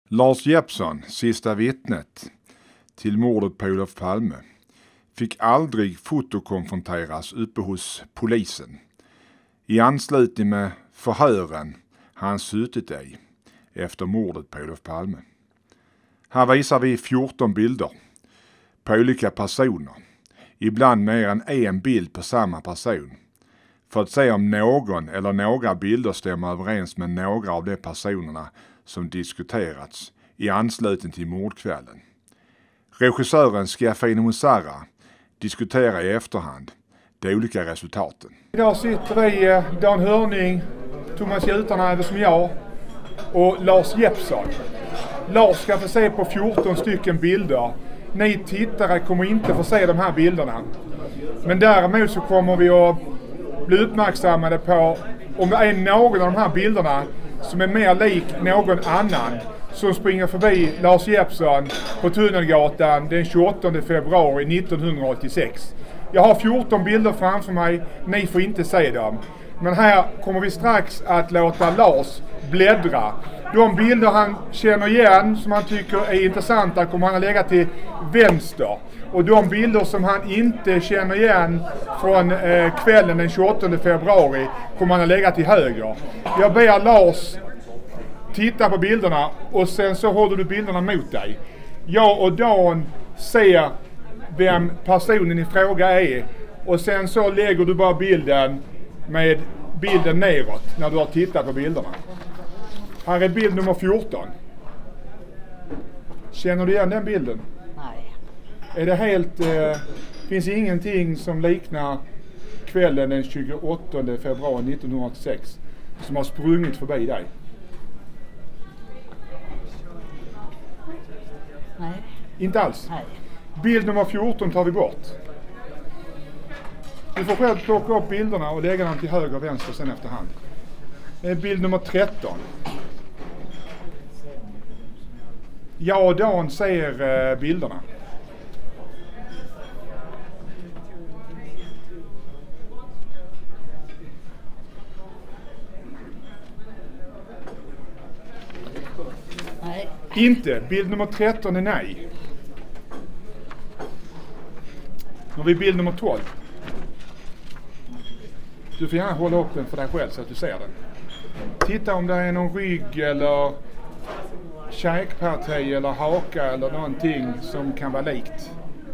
Lars Jeppsson, sista vittnet till mordet på Olof Palme, fick aldrig fotokonfronteras uppe hos polisen. I anslutning med förhören han suttit i efter mordet på Olof Palme. Här visar vi 14 bilder på olika personer, ibland mer än en bild på samma person, för att se om någon eller några bilder stämmer överens med några av de personerna som diskuterats i anslutning till mordkvällen. Regissören Schiaffino Musara diskuterar i efterhand de olika resultaten. Idag sitter vi Dan Hörning, Thomas Jutarnäve som jag och Lars Jeppsson. Lars ska få se på 14 stycken bilder. Ni tittare kommer inte få se de här bilderna. Men däremot så kommer vi att bli uppmärksammade på om det är någon av de här bilderna som är mer lik någon annan som springer förbi Lars Jeppsson på Tunnelgatan den 28 februari 1986. Jag har 14 bilder framför mig, ni får inte se dem. Men här kommer vi strax att låta Lars bläddra. De bilder han känner igen som han tycker är intressanta kommer han att lägga till vänster. Och de bilder som han inte känner igen från kvällen den 28 februari kommer han att lägga till höger. Jag ber Lars titta på bilderna och sen så håller du bilderna mot dig. Jag och Dan ser vem personen i fråga är och sen så lägger du bara bilden med bilden neråt när du har tittat på bilderna. Här är bild nummer 14. Känner du igen den bilden? Nej. Är det helt... finns ingenting som liknar kvällen den 28 februari 1986 som har sprungit förbi dig? Nej. Inte alls? Nej. Bild nummer 14 tar vi bort. Du får själv plocka upp bilderna och lägga dem till höger och vänster sen efterhand. Bild nummer 13. Jag och Dan ser bilderna. Nej. Inte. Bild nummer 13 är nej. Nu har vi bild nummer 12. Du får gärna hålla upp den för dig själv så att du ser den. Titta om det är någon rygg eller käkparti eller haka eller någonting som kan vara likt.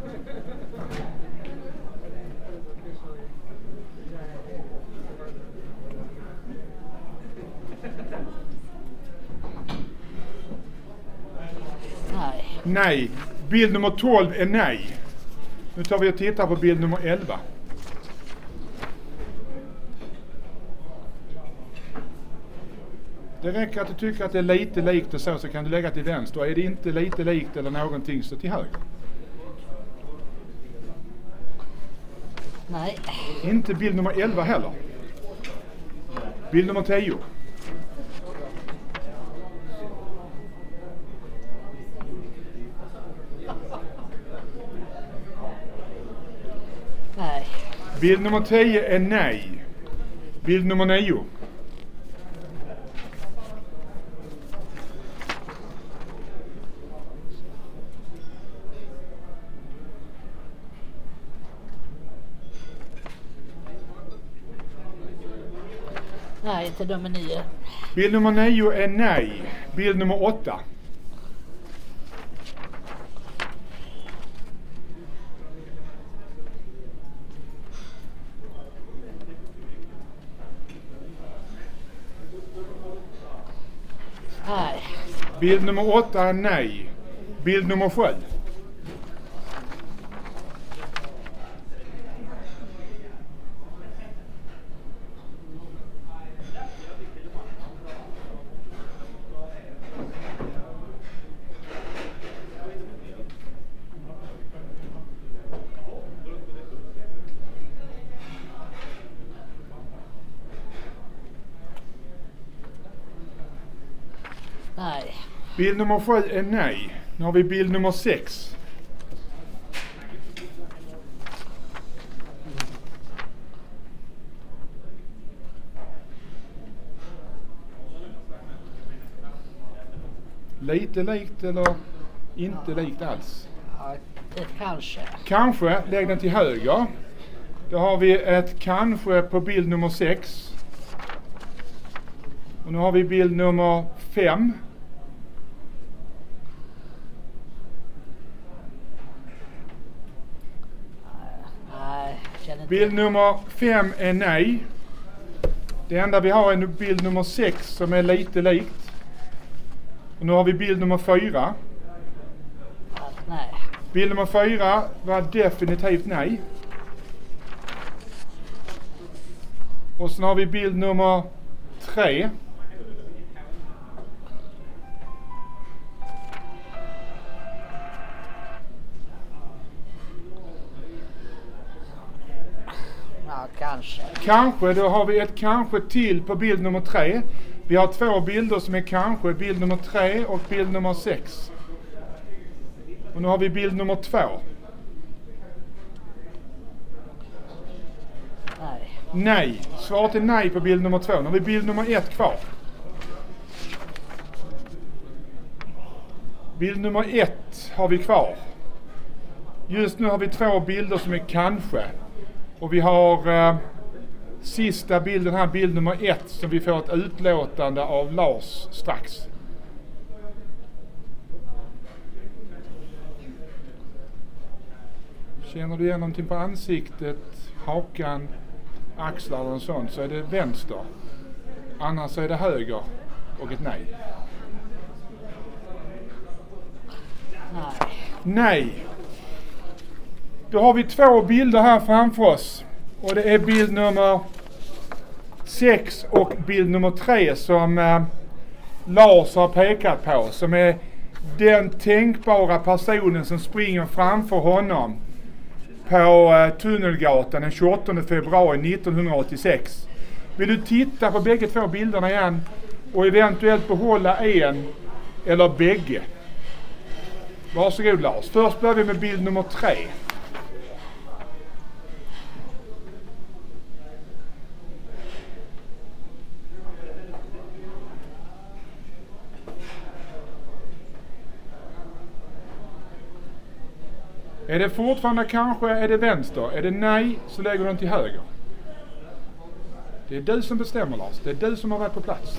Nej. Nej. Bild nummer 12 är nej. Nu tar vi och tittar på bild nummer 11. Det räcker att du tycker att det är lite likt och så kan du lägga till vänster. Och är det inte lite likt eller någonting så till höger. Nej. Inte bild nummer 11 heller. Bild nummer 10. Nej. Bild nummer 10 är nej. Bild nummer 9. Nej, inte nummer 9. Bild nummer 9 är nej. Bild nummer 8. Nej. Bild nummer 8 är nej. Bild nummer 7. Nej. Bild nummer 7 är nej. Nu har vi bild nummer 6. Lite likt eller inte likt alls? Ja, det kanske. Kanske, lägg den till höger. Då har vi ett kanske på bild nummer 6. Och nu har vi bild nummer 5. Nej, jag känner inte. Bild nummer 5 är nej. Det enda vi har är bild nummer 6 som är lite likt. Och nu har vi bild nummer 4. Nej. Bild nummer 4 var definitivt nej. Och sen har vi bild nummer 3. Ja, kanske. Kanske, då har vi ett kanske till på bild nummer 3. Vi har 2 bilder som är kanske, bild nummer 3 och bild nummer 6. Och nu har vi bild nummer 2. Nej. Nej. Svaret är nej på bild nummer 2. Nu har vi bild nummer 1 kvar. Bild nummer 1 har vi kvar. Just nu har vi 2 bilder som är kanske. Och vi har sista bilden här, bild nummer 1, som vi får ett utlåtande av Lars strax. Känner du igen någonting på ansiktet, hakan, axlar och sånt, så är det vänster. Annars så är det höger och ett nej. Nej. Nej. Då har vi 2 bilder här framför oss. Och det är bild nummer 6 och bild nummer 3 som Lars har pekat på. Som är den tänkbara personen som springer framför honom på Tunnelgatan den 28 februari 1986. Vill du titta på bägge 2 bilderna igen och eventuellt behålla en eller bägge? Varsågod Lars. Först börjar vi med bild nummer 3. Är det fortfarande kanske, är det vänster? Är det nej, så lägger du den till höger. Det är du som bestämmer Lars. Det är du som har varit på plats.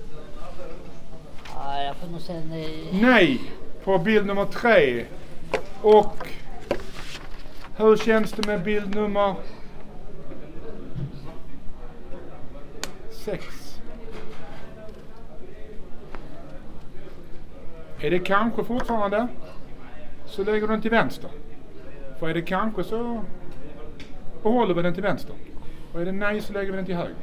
Ja, jag får nog säga nej. Nej på bild nummer 3. Och hur känns det med bild nummer 6? Är det kanske fortfarande, så lägger du den till vänster. För är det kanske så behåller vi den till vänster. Och är det nej så lägger vi den till höger.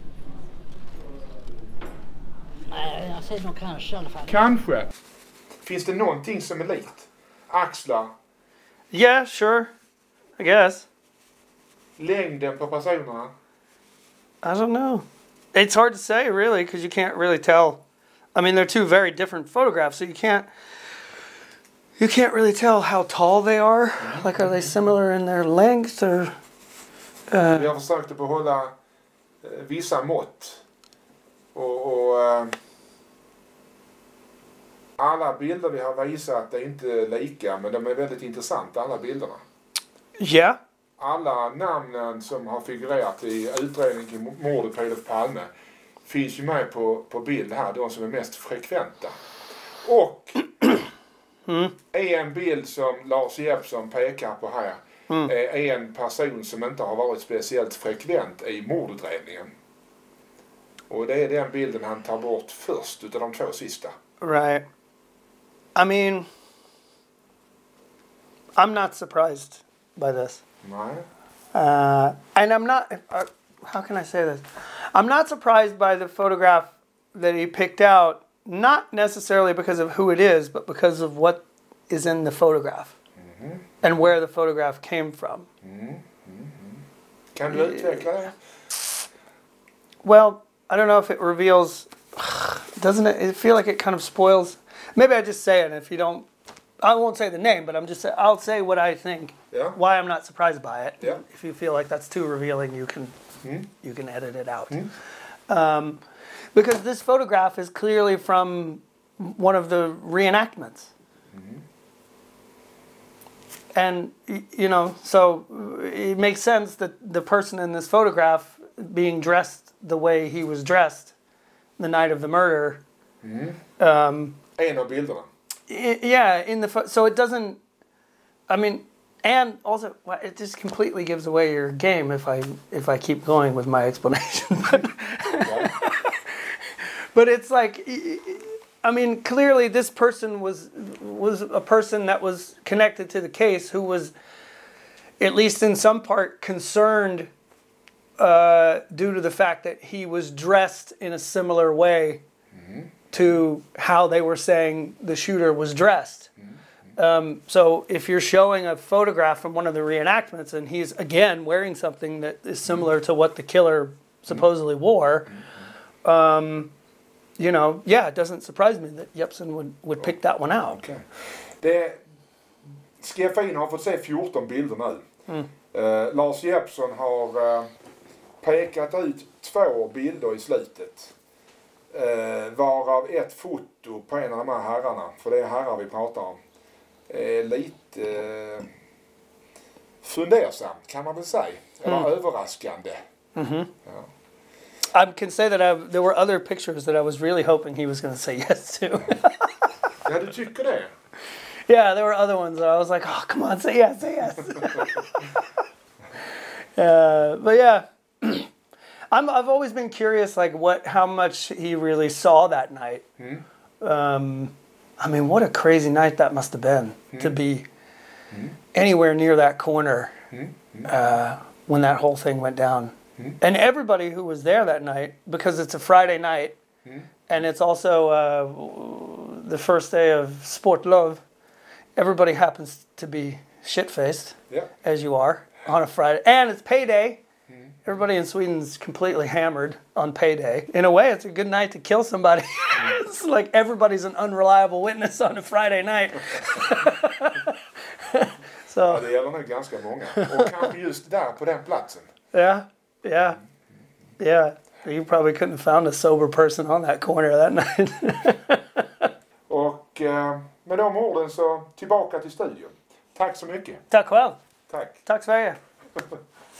Nej, jag säger nog kanske i alla fall. Kanske. Finns det någonting som är likt? Axlar, Yeah, sure. I guess. längden på personerna. I don't know. It's hard to say, really, because you can't really tell. I mean, they're 2 very different photographs, so you can't really tell how tall they are. Like, are they similar in their length or? Vi har försökt att behålla vissa mått. Och alla bilder vi har visat är inte lika, men de är väldigt intressanta, alla bilderna. Yeah. Alla namnen som har figurerat i utredningen kring mordet på Olof Palme finns ju med på bild här, de som är mest frekventa. Och en bild som Lars Jeppsson pekar på här är en person som inte har varit speciellt frekvent i mordutredningen. Och det är den bilden han tar bort först utav de 2 sista. Right. I mean, I'm not surprised by this. Nej. And I'm not, how can I say this? I'm not surprised by the photograph that he picked out, not necessarily because of who it is, but because of what is in the photograph and where the photograph came from. Kan du utveckla det? Well, I don't know if it reveals, doesn't it feel like it kind of spoils? Maybe I just say it, and if you don't, I won't say the name, but I'll say what I think, why I'm not surprised by it. Yeah. If you feel like that's too revealing, you can edit it out. Because this photograph is clearly from one of the reenactments. And, you know, so it makes sense that the person in this photograph being dressed the way he was dressed the night of the murder. En av bilderna. Yeah, so it doesn't, I mean, and also it just completely gives away your game if I keep going with my explanation. But it's like, I mean, clearly this person was a person that was connected to the case who was, at least in some part, concerned due to the fact that he was dressed in a similar way to how they were saying the shooter was dressed. So if you're showing a photograph from one of the reenactments and he's, again, wearing something that is similar to what the killer supposedly wore, you know, yeah, it doesn't surprise me that Jeppsson would pick that one out. Okay. Skefin har fått se 14 bilder nu. Lars Jeppsson har pekat ut 2 bilder i slutet. Varav ett foto på en av de här herrarna, för det är herrar vi pratar om, lite fundersam kan man väl säga. Eller överraskande. Ja. I can say that there were other pictures that I was really hoping he was going to say yes to. Ja, du tycker det? Yeah, there were other ones that I was like, oh, come on, say yes, say yes. But yeah, I've always been curious, like how much he really saw that night. I mean, what a crazy night that must have been to be anywhere near that corner when that whole thing went down. And everybody who was there that night, because it's a Friday night, and it's also the first day of Sportlov, everybody happens to be shit-faced, as you are, on a Friday. And it's payday. Everybody in Sweden's completely hammered on payday. In a way, it's a good night to kill somebody. It's like everybody's an unreliable witness on a Friday night. So, ja, det gäller nog ganska många. Och kanske just där på den platsen. Yeah. You probably couldn't have found a sober person on that corner that night. Och med de orden så tillbaka till studion. Tack så mycket. Tack själv. Tack. Tack Sverige.